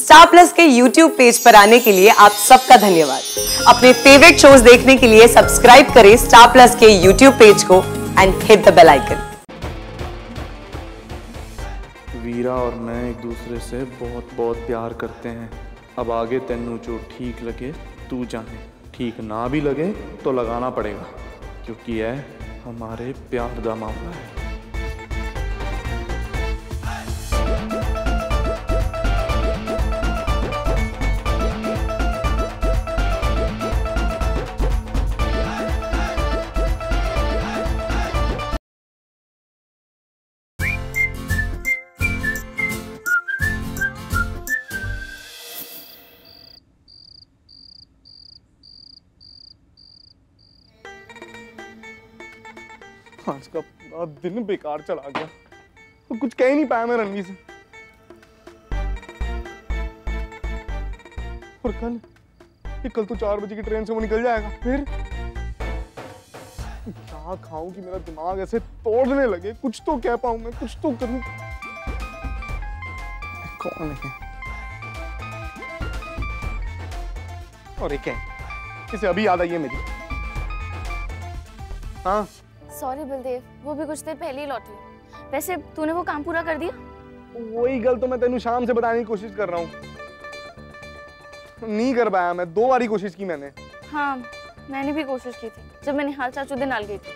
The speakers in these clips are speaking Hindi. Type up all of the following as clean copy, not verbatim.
स्टार प्लस के YouTube पेज पर आने के लिए आप सबका धन्यवाद। अपने फेवरेट शोज देखने के लिए सब्सक्राइब करें स्टार प्लस के YouTube पेज को and hit the bell icon. Veera और मैं एक दूसरे से बहुत बहुत प्यार करते हैं। अब आगे तेनू जो ठीक लगे तू जाने, ठीक ना भी लगे तो लगाना पड़ेगा, क्योंकि यह हमारे प्यार का मामला है। आज का पूरा दिन बेकार चला गया, तो कुछ कह ही नहीं पाया मैं रणवीर से। और कल तो 4 बजे की ट्रेन से वो निकल जाएगा। फिर क्या खाऊं कि मेरा दिमाग ऐसे तोड़ने लगे। कुछ तो कह पाऊं मैं, कुछ तो करूं। कौन है? और एक है, इसे अभी याद आई है मेरी। हाँ सॉरी बलदेव, वो भी कुछ देर पहले ही लौटी। वैसे तूने वो काम पूरा कर दिया? वही गल तो मैं तेनू शाम से बताने की कोशिश कर रहा हूँ। नहीं कर पाया मैं, 2 बारी कोशिश की मैंने। हाँ मैंने भी कोशिश की थी जब मैं निहाल चाचू दिन नाल गई थी,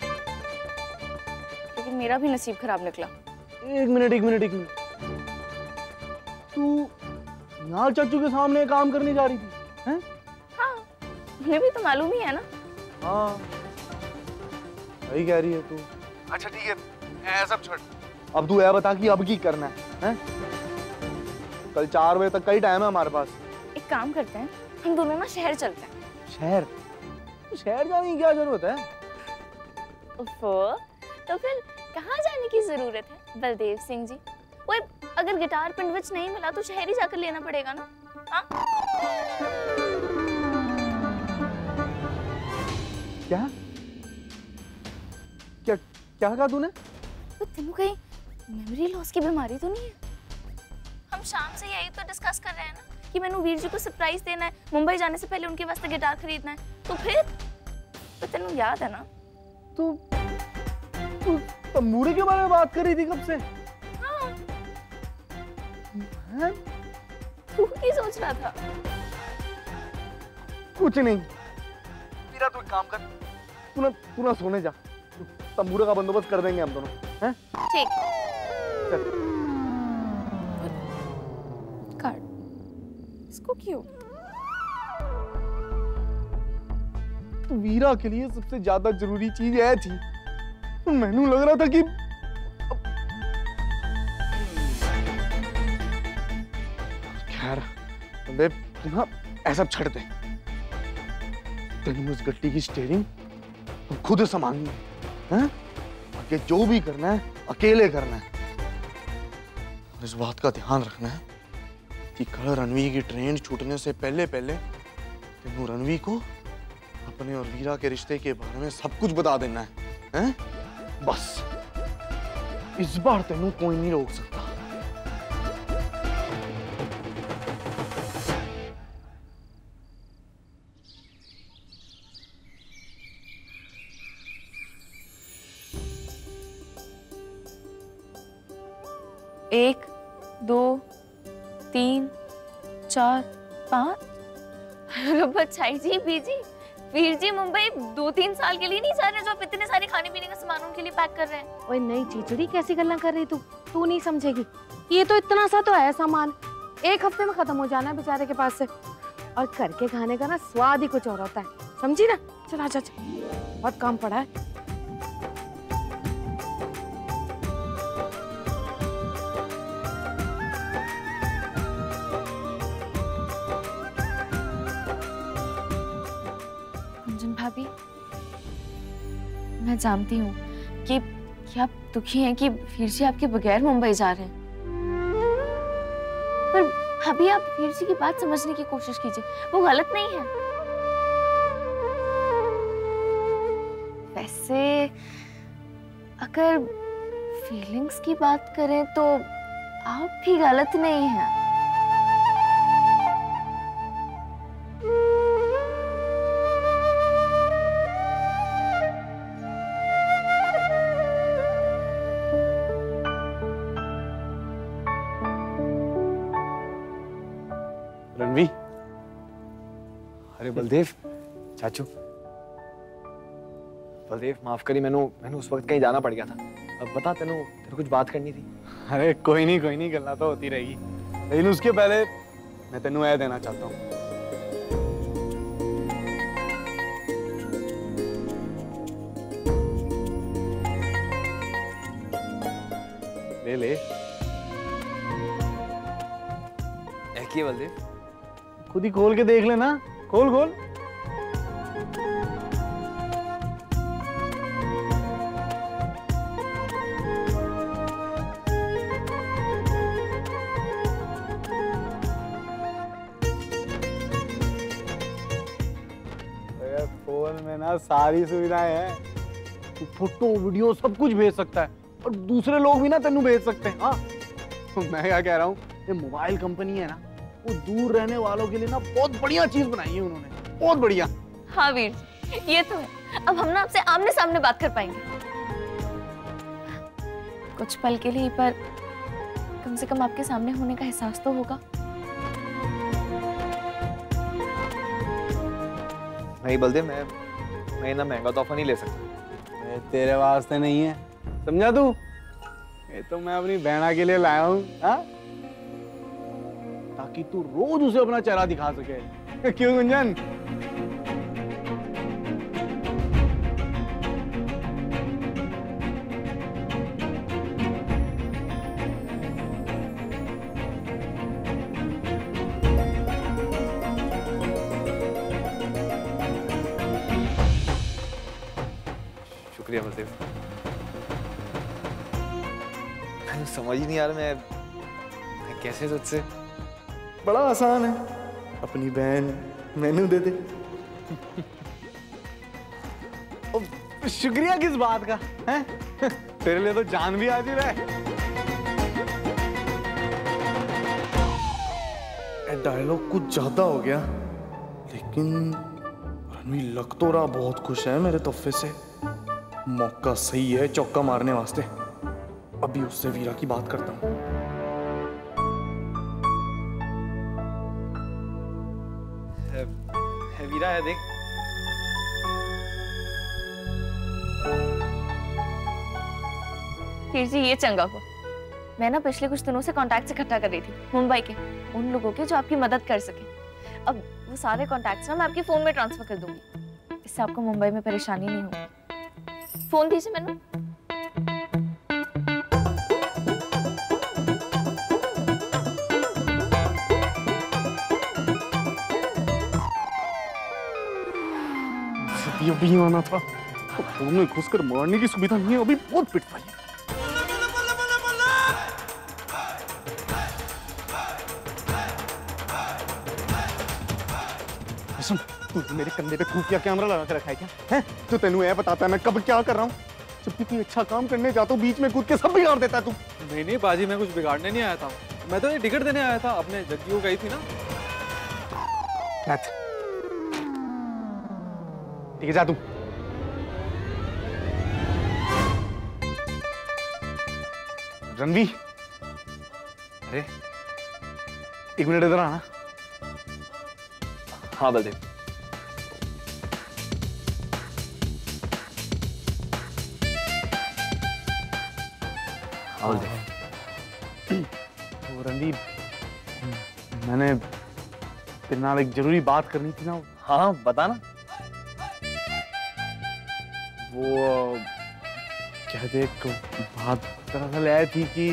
लेकिन मेरा भी नसीब खराब निकला। एक मिनट। तू निहाल चाचू के सामने काम करने जा रही थी हैं? हाँ उन्हें भी तो मालूम ही है ना। हाँ सही कह रही है तू। अच्छा ठीक है, ऐसा छोड़। अब तू यह बता कि अब की करना है? कल 4 बजे तक का ही टाइम है हमारे पास। एक काम करते हैं, हम दोनों ना शहर चलते हैं। शहर? शहर जाने की क्या जरूरत है? तो फिर कहाँ जाने की जरूरत है बलदेव सिंह जी? वो अगर गिटार पिंडविच नहीं मिला तो शहर ही जाकर लेना पड़ेगा ना। हाँ क्या क्या क्या कहा तूने? तो तेनू कहीं मेमोरी लॉस की बीमारी तो नहीं है? हम शाम से यही तो डिस्कस कर रहे हैं ना कि मैंने वीर जी को सरप्राइज देना है, मुंबई जाने से पहले उनके वास्ते गिटार खरीदना है। तो फिर तो तेनू याद है ना? तू तंबूरे के बारे में बात कर रही थी कब से? हाँ हैं? तू क्या सोच रहा था? कुछ नहीं। तेरा तू एक काम कर, तू ना सोने जा। तंबूरे का बंदोबस्त कर देंगे हम दोनों, हैं? ठीक। कार्ड इसको क्यों? तो वीरा के लिए सबसे ज्यादा जरूरी चीज यह थी। मैंने लग रहा था कि खैर तू ना ऐसा छड़ दे। तेनू उस गट्टी की स्टीयरिंग तुम खुद संभालनी है, कि जो भी करना है अकेले करना है। और इस बात का ध्यान रखना है कि कल रणवीर की ट्रेन छूटने से पहले तेनू रणवीर को अपने और वीरा के रिश्ते के बारे में सब कुछ बता देना है, हैं? बस इस बार तेनू कोई नहीं रोक सकता। एक, 2, 3, 4, 5। बच्चाई जी, बीजी, वीर जी मुंबई 2-3 साल के लिए नहीं जा रहे जो आप इतने सारे खाने पीने का सामान उनके लिए पैक कर रहे हैं। ओए नहीं चीचड़ी, कैसी गल्ला कर रही तू नहीं समझेगी। ये तो इतना सा तो है सामान, 1 हफ्ते में खत्म हो जाना है बेचारे के पास से। और करके खाने का ना स्वाद ही कुछ और होता है, समझी ना? चल आजा, बहुत काम पड़ा है। भाभी मैं जानती हूँ कि आप दुखी हैं कि वीर जी आपके बगैर मुंबई जा रहे हैं, पर भाभी आप वीर जी की बात समझने की कोशिश कीजिए, वो गलत नहीं है। वैसे अगर फीलिंग्स की बात करें तो आप भी गलत नहीं हैं। रणवी। अरे बलदेव चाचू, बलदेव माफ करी, मैंने उस वक्त कहीं जाना पड़ गया था। अब बता, तेरे कुछ बात करनी थी। अरे कोई नहीं, गल्ला तो होती रहेगी, लेकिन उसके पहले मैं तेनू यह देना चाहता हूँ। ले ले। की है बलदेव? खुद ही खोल के देख लेना, खोल खोल। फोन में ना सारी सुविधाएं हैं, तू फोटो वीडियो सब कुछ भेज सकता है और दूसरे लोग भी ना तेनू भेज सकते हैं। हाँ मैं क्या कह रहा हूँ, ये मोबाइल कंपनी है ना, वो दूर रहने वालों के लिए ना बहुत बढ़िया चीज बनाई है उन्होंने, बहुत बढ़िया। हाँ वीर जी, ये तो है, अब हम ना आपसे आमने सामने बात कर पाएंगे कुछ पल के लिए, पर कम से कम आपके सामने होने का एहसास तो होगा। नहीं बलदेव, मैं ना महंगा तोहफा नहीं ले सकता। तेरे वास्ते नहीं है, समझा तू? ये तो मैं अपनी बहना के लिए लाया हूँ, ताकि तू रोज उसे अपना चेहरा दिखा सके। क्यों गुंजन? शुक्रिया बलदेव। मैंने समझ ही नहीं आ रहा मैं कैसे तुझसे। बड़ा आसान है, अपनी बहन मैनू दे दे। शुक्रिया किस बात का है? तेरे लिए तो जान भी हाजिर है। डायलॉग कुछ ज्यादा हो गया, लेकिन रणवी लग तो रहा बहुत खुश है मेरे तोहफे से। मौका सही है चौका मारने वास्ते। अभी उससे वीरा की बात करता हूँ। वीरा है, देख। फिर जी ये चंगा हुआ, मैं ना पिछले कुछ दिनों से कांटेक्ट्स इकट्ठा कर रही थी मुंबई के, उन लोगों के जो आपकी मदद कर सके। अब वो सारे कांटेक्ट्स ना मैं आपके फोन में ट्रांसफर कर दूंगी, इससे आपको मुंबई में परेशानी नहीं होगी। फोन दीजिए मैंने। अभी आना था, फोन में घुसकर मारने की सुविधा नहीं है, अभी बहुत पिट पाई। सुन, तू मेरे कंधे पे खुफिया कैमरा लगा के रखा है क्या? हैं? तो तेनू ये बताता है मैं कब क्या कर रहा हूँ? जब भी कोई अच्छा काम करने जाता हूँ बीच में कूद के सब बिगाड़ देता है तू। नहीं बाजी, मैं कुछ बिगाड़ने नहीं आया था, मैं तो ये टिकट देने आया था। अपने जग्गी को गई थी ना। ठीक है जा तू। रणवी, अरे एक मिनट इधर आना। हाँ बलदेव। हाँ बलदेव। तो रणवी, मैंने तेरे नाल एक जरूरी बात करनी थी ना। हाँ बता ना। वो क्या देख, बात दरअसल यह थी कि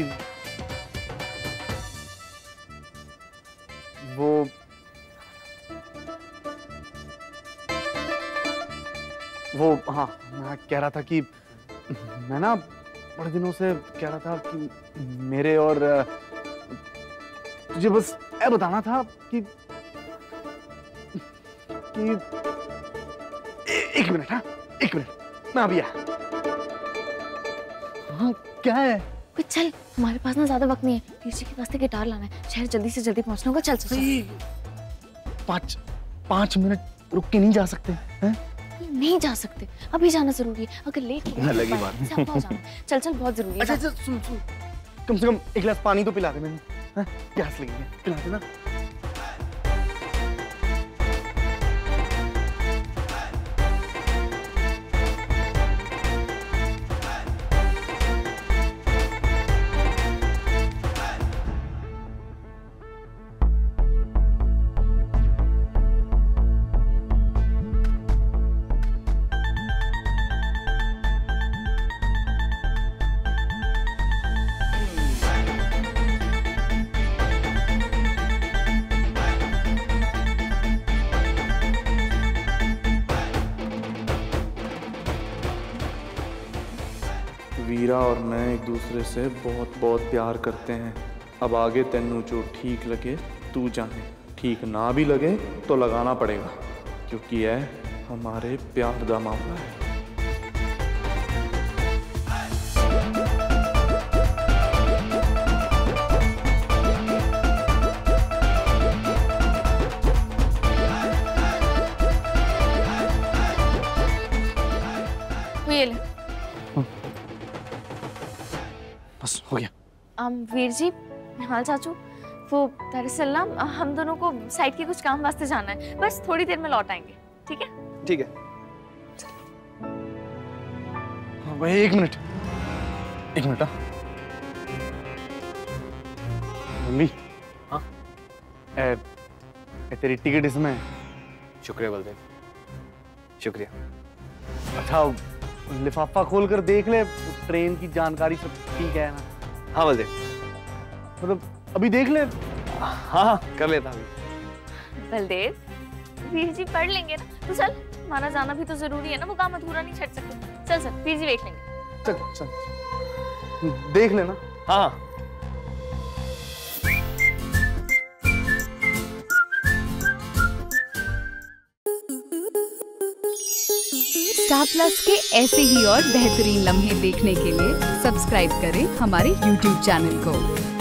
वो हाँ, मैं कह रहा था कि मैं ना बड़े दिनों से कह रहा था कि मेरे और तुझे बस ये बताना था कि एक मिनट। हाँ एक मिनट, मैं अभी आया। हाँ क्या है? चल, हमारे पास ना ज्यादा वक्त नहीं है, पीछे के रास्ते गिटार लाना है, शहर जल्दी से जल्दी पहुंचना होगा। चल चल, चल। 5 मिनट रुक के नहीं जा सकते हैं? नहीं जा सकते, अभी जाना जरूरी है, अगर लेट हो गया लगी बात। चल चल, बहुत जरूरी है। अच्छा सुन, कम से कम एक गिलास पानी तो पिला दे मैंने, प्यास लगी है, पिला दे ना। वीरा और मैं एक दूसरे से बहुत बहुत प्यार करते हैं। अब आगे तेनू जो ठीक लगे तू जाने, ठीक ना भी लगे तो लगाना पड़ेगा, क्योंकि यह हमारे प्यार का मामला है। ये ले। बस हो गया। वीर जी, निहाल चाचू, वो दरअसल ना हम दोनों को साइड के कुछ काम वास्ते जाना है, बस थोड़ी देर में लौट आएंगे। ठीक है? ठीक है। हाँ भाई, एक मिनट। मम्मी। हाँ? तेरी टिकट इसमें है। शुक्रिया बलदेव, शुक्रिया। अच्छा, लिफाफा खोल कर देख ले, ट्रेन की जानकारी सब ठीक है ना? हाँ बलदेव। मतलब अभी देख ले। हाँ कर लेता अभी। बलदेव, वीर जी पढ़ लेंगे ना, तो चल, हमारा जाना भी तो जरूरी है ना, वो काम अधूरा नहीं छੱड सकते। चल चल, वीर जी देख लेंगे। चल देख लेना। हाँ। स्टार प्लस के ऐसे ही और बेहतरीन लम्हे देखने के लिए सब्सक्राइब करें हमारे YouTube चैनल को।